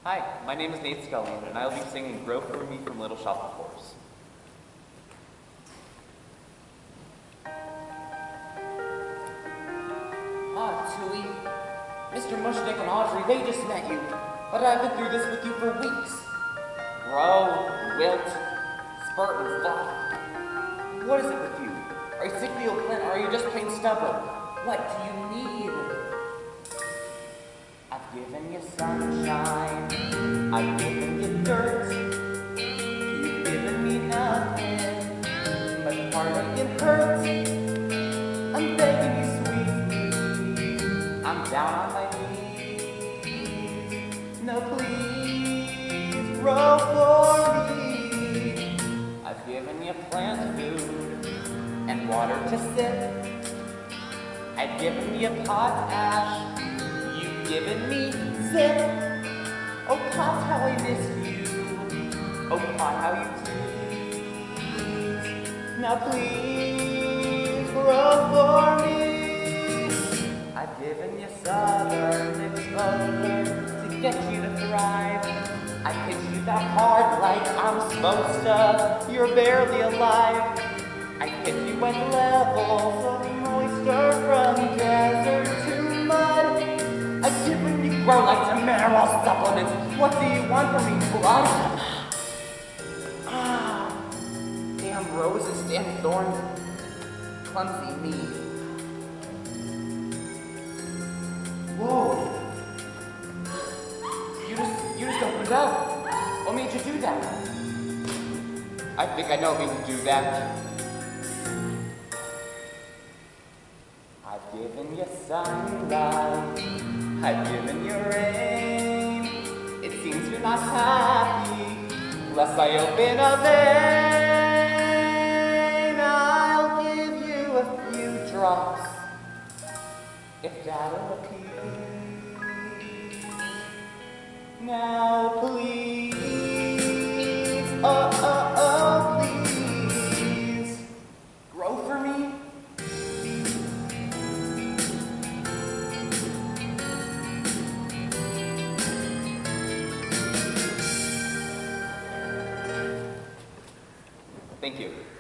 Hi, my name is Nate Scullion, and I will be singing Grow For Me from Little Shop of Horrors. Tui, Mr. Mushnick and Audrey, they just met you, but I've been through this with you for weeks. Grow, wilt, spurt, and fall. What is it with you? Are you sickly old Clint, or are you just plain stubborn? What do you need? I've given you sunshine, I've given you dirt. You've given me nothing, but part of you hurts. I'm begging you sweetly, I'm down on my knees. No, please, grow for me. I've given you plant food and water to sip. I've given you potash, you've given me zip. Oh, pot, how I miss you. Oh, pot, how you tease. Now please grow for me. I've given you southern exposure to get you to thrive. I pitch you that hard like I'm supposed to. You're barely alive. I hit you at levels of moisture from desert to mud. I've given you grow like mineral supplements. What do you want from me, blood? Damn roses, damn thorns, clumsy me. Whoa! You just opened up. What made you do that? I think I know what made you do that. I've given you sunlight, I've given you rain. It seems you're not happy, lest I open a vein. I'll give you a few drops, if that'll appease. Now please, please, grow for me. Thank you.